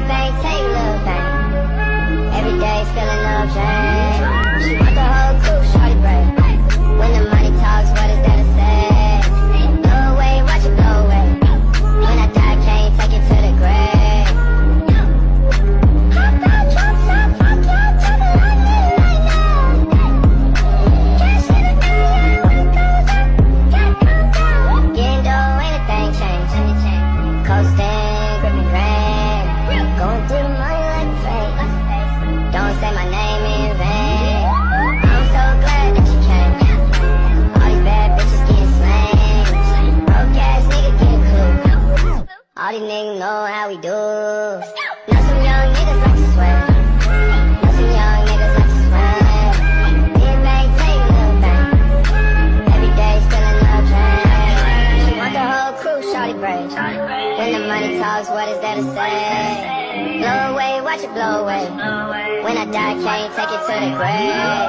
bang, take little bang. Every day's feeling no change. She want the whole crew, shorty break. When the money talks, what is there to say? Blow away, watch it blow away. When I die, can't take it to the grave. Hop out, drop top, fuck y'all, tell me like me right now. Cash in the day, when it goes up, get calm down. Getting dough, ain't a thing change. Coasting, gripping grain. Going through the money like a fake. Don't say my name in vain. I'm so glad that you came. All these bad bitches getting slain. Broke ass nigga getting clue. All these niggas know how we do. Know some young niggas like to swear. Know some young niggas like to swear. Big bang, take little bang. Every day still another train. She want the whole crew, shorty break. When the money talks, what is there to say? Blow away, watch it blow away. When I die, can't take it to the grave.